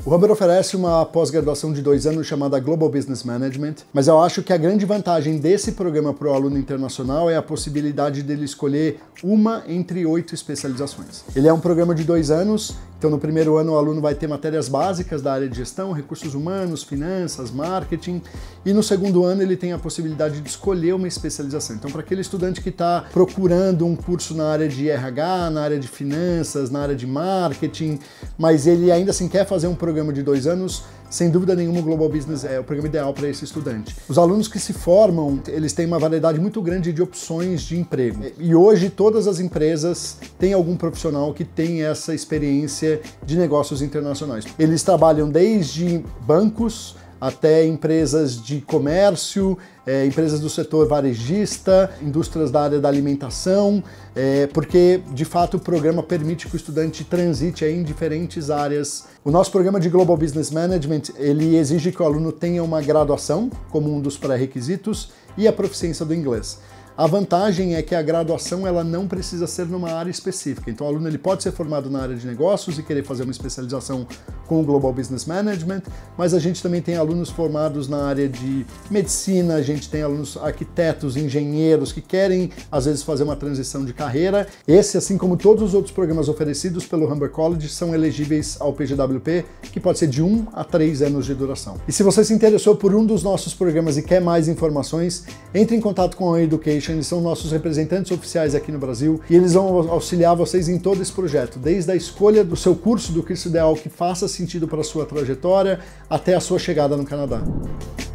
O Humber oferece uma pós-graduação de 2 anos chamada Global Business Management, mas eu acho que a grande vantagem desse programa para o aluno internacional é a possibilidade dele escolher uma entre 8 especializações. Ele é um programa de 2 anos, então no primeiro ano o aluno vai ter matérias básicas da área de gestão, recursos humanos, finanças, marketing, e no segundo ano ele tem a possibilidade de escolher uma especialização. Então para aquele estudante que está procurando um curso na área de RH, na área de finanças, na área de marketing, mas ele ainda assim quer fazer um programa de 2 anos, sem dúvida nenhuma o Global Business é o programa ideal para esse estudante. Os alunos que se formam, eles têm uma variedade muito grande de opções de emprego. E hoje todas as empresas têm algum profissional que tem essa experiência de negócios internacionais. Eles trabalham desde bancos até empresas de comércio, empresas do setor varejista, indústrias da área da alimentação, porque de fato o programa permite que o estudante transite aí em diferentes áreas. O nosso programa de Global Business Management, ele exige que o aluno tenha uma graduação como um dos pré-requisitos e a proficiência do inglês. A vantagem é que a graduação ela não precisa ser numa área específica. Então o aluno ele pode ser formado na área de negócios e querer fazer uma especialização com o Global Business Management, mas a gente também tem alunos formados na área de medicina, a gente tem alunos arquitetos, engenheiros que querem às vezes fazer uma transição de carreira. Esse, assim como todos os outros programas oferecidos pelo Humber College, são elegíveis ao PGWP, que pode ser de 1 a 3 anos de duração. E se você se interessou por um dos nossos programas e quer mais informações, entre em contato com a Education. Eles são nossos representantes oficiais aqui no Brasil e eles vão auxiliar vocês em todo esse projeto, desde a escolha do seu curso, do curso ideal que faça sentido para a sua trajetória, até a sua chegada no Canadá.